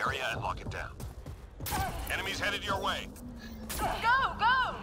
area and lock it down. Enemies headed your way. Go, go!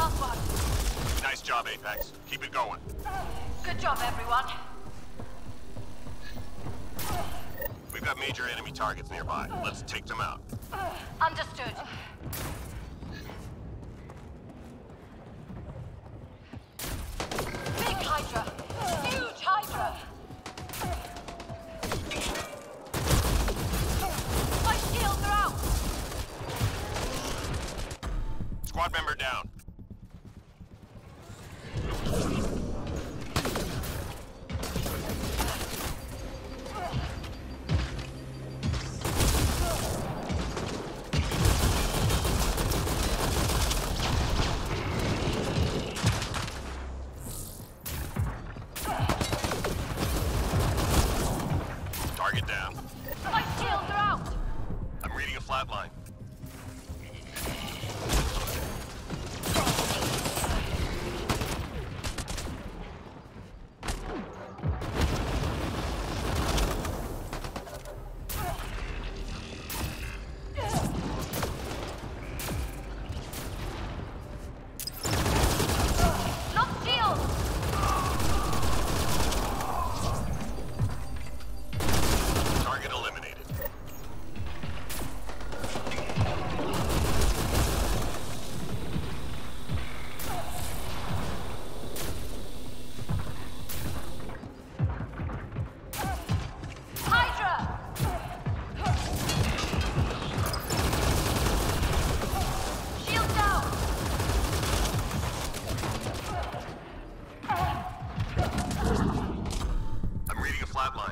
last one. Nice job, Apex. Keep it going. Good job, everyone. We've got major enemy targets nearby. Let's take them out. Understood. Big Hydra! Huge Hydra! My shields are out! Squad member down. Target down. My shields are out! I'm reading a flatline. Lost shields! Target eliminated. Hydra! Shield down! I'm reading a flatline.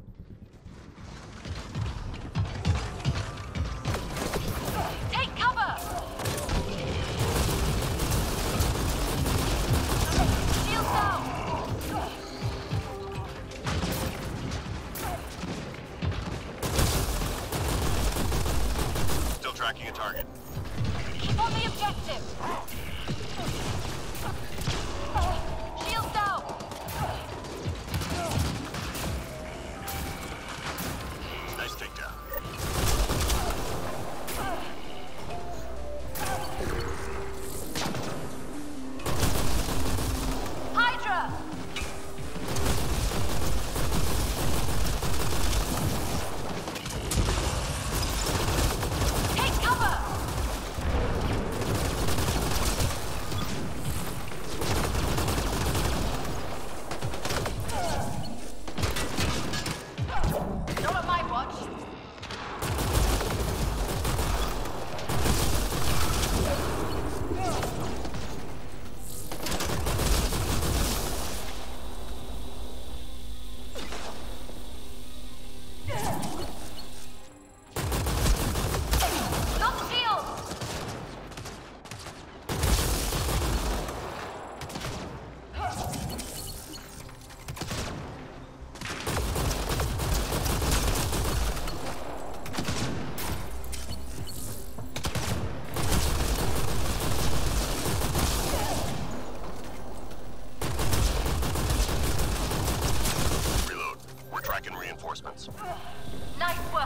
Take cover! Shield down! Still tracking a target. Keep on the objective! Shield down! Nice takedown. Hydra! Take cover! Not on my watch. Lost shields! Reload. We're tracking reinforcements. Nice work.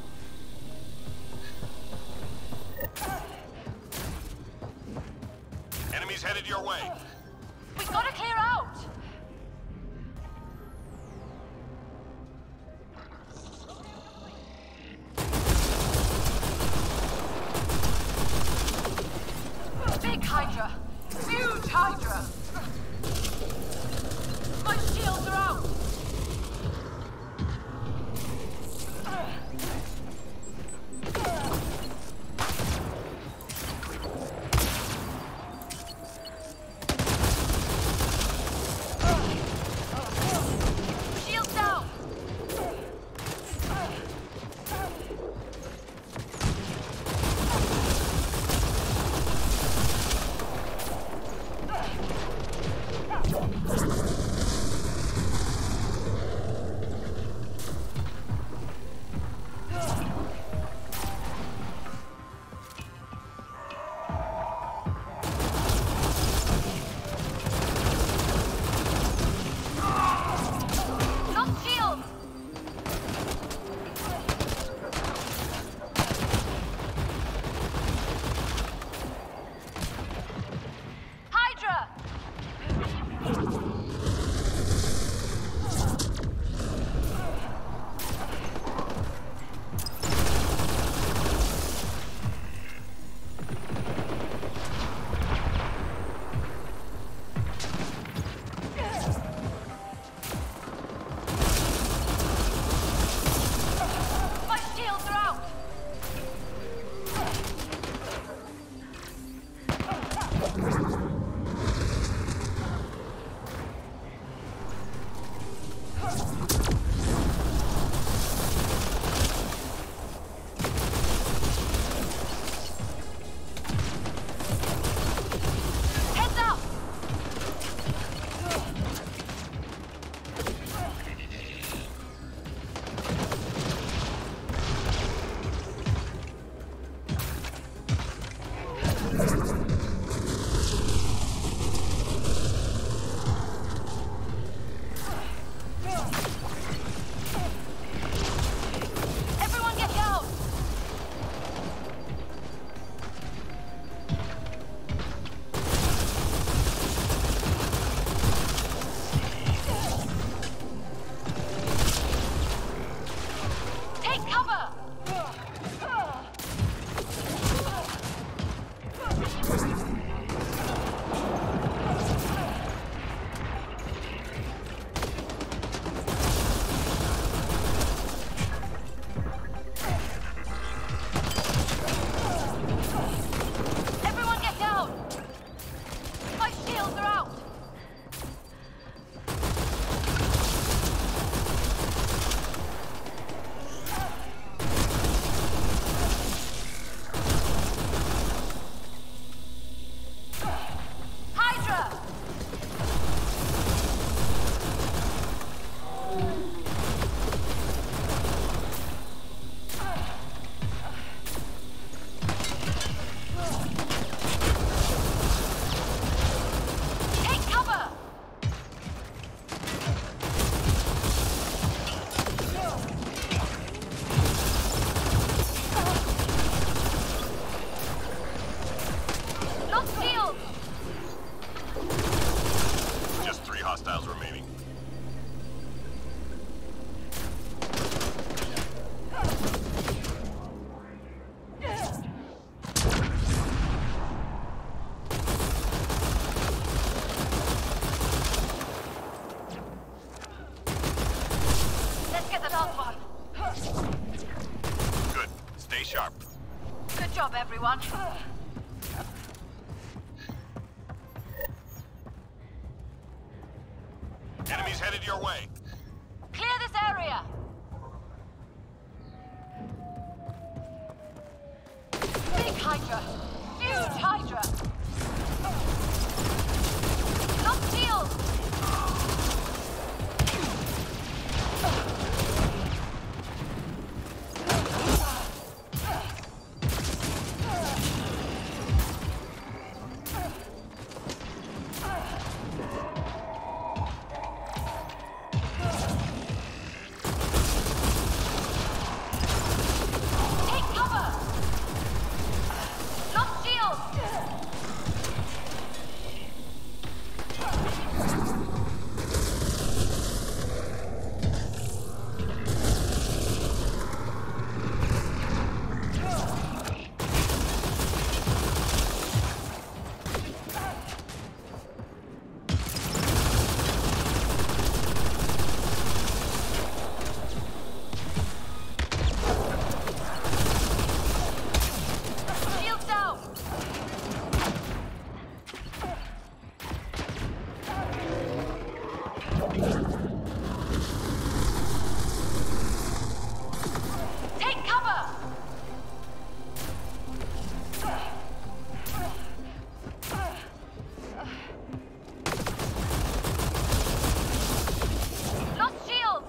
Enemies headed your way. We gotta clear out! Big Hydra! Huge Hydra! My shields are out! Shields down! shields are out! Hydra! Take cover! Lost shield! Just 3 hostiles remaining. Let's get the last one. Good. Stay sharp. Good job, everyone. Enemies headed your way. Clear this area! Big Hydra! Huge Hydra! Lost shield! Take cover! Lost shield! Shield down! Take cover! Lost shields!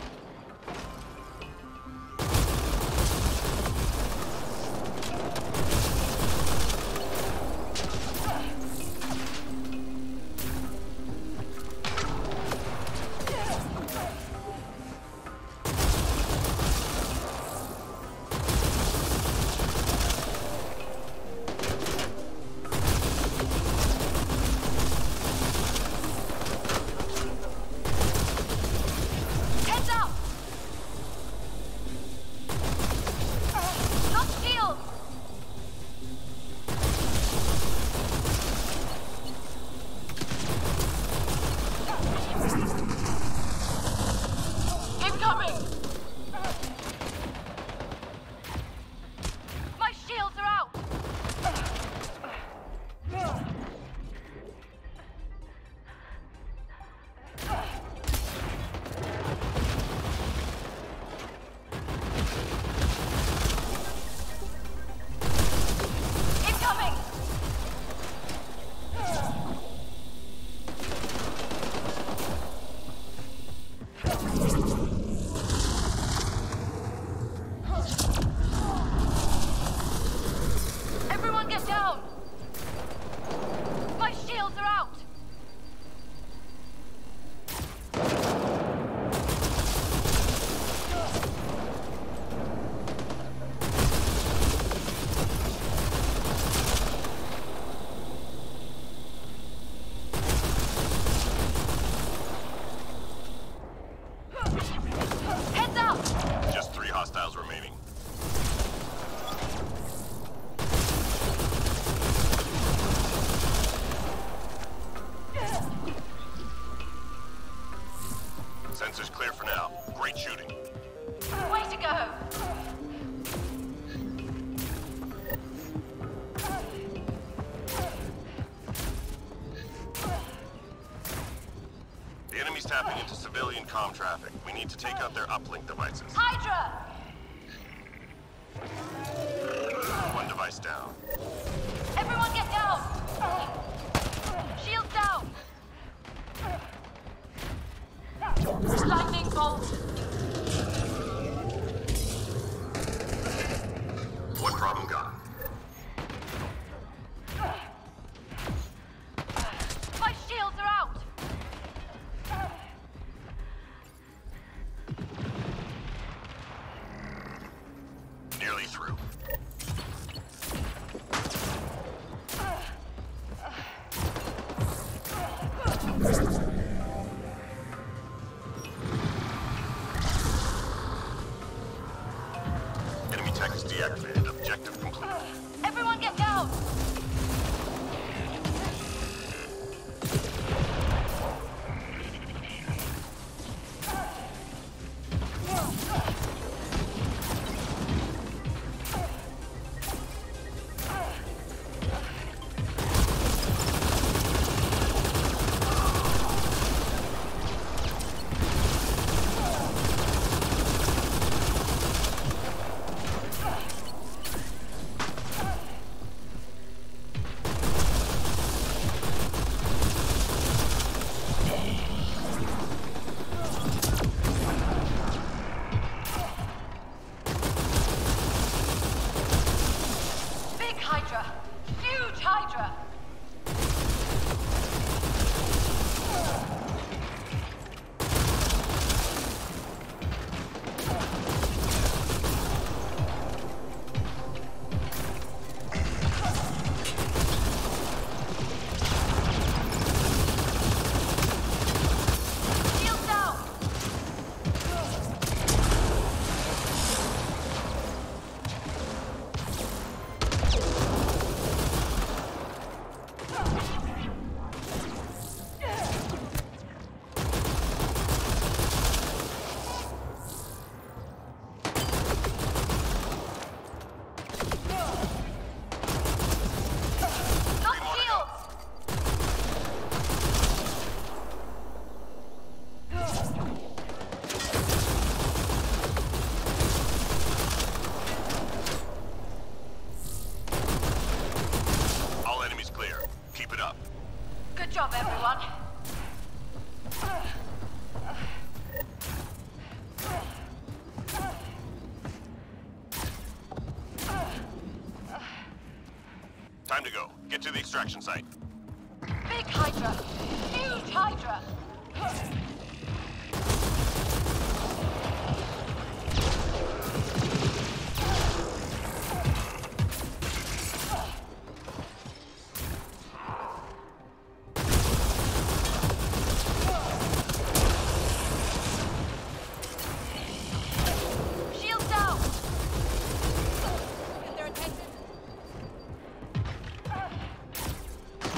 Heads up! Lost shield! Incoming! My shields are out! Incoming! Everyone get down! My shields are out! Heads up! Just 3 hostiles remaining. Sensors clear for now. Great shooting. Way to go! tapping into civilian comm traffic. We need to take out their uplink devices. Hydra! One device down. Everyone get down! Shield down! Lightning bolt! One problem gone. My shields are out! Nearly through. Enemy tech is deactivated. Objective complete. Everyone get down! Hydra! Huge Hydra! Shield down! All enemies clear. Keep it up. Good job, everyone. Time to go. Get to the extraction site. Big Hydra! Huge Hydra! Shield down! Get their attention.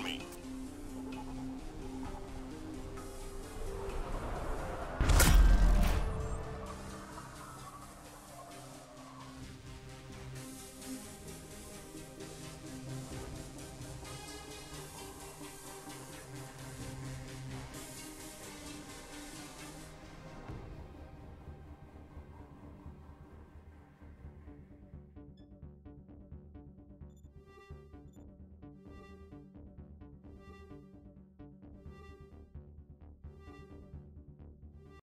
me.